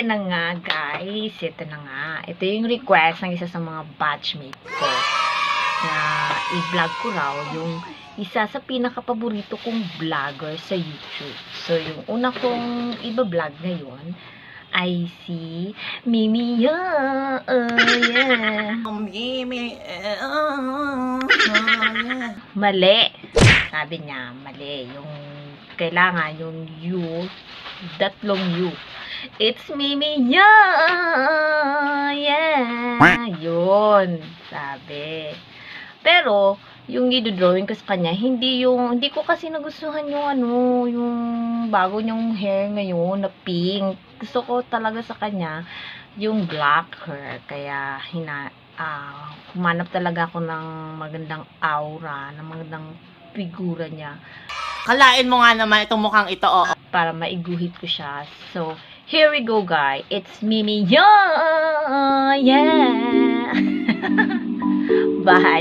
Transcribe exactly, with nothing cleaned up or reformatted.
ayan na nga, guys. Ito na nga. Ito yung request ng isa sa mga batchmate ko. Na i-vlog ko raw yung isa sa pinaka-paborito kong vlogger sa YouTube. So, yung una kong iba-vlog ngayon ay si Mimi. Yeah, uh, yeah. Mimi. Uh, yeah. Mali. Sabi niya, mali. Yung kailangan, yung you, datlong you. It's Mimi. Yeah, yeah. Yun, sabi. Pero, yung i-drawing ko sa kanya, hindi yung, hindi ko kasi nagustuhan yung ano, yung bago niyong hair ngayon na pink. Gusto ko talaga sa kanya, yung black hair. Kaya, hina, ah, humanap talaga ako ng magandang aura, ng magandang figura niya. Kalain mo nga naman itong mukhang ito, oo. Para maiguhit ko siya. So, here we go, guys. It's Mimi. Yeah! Yeah! Bye!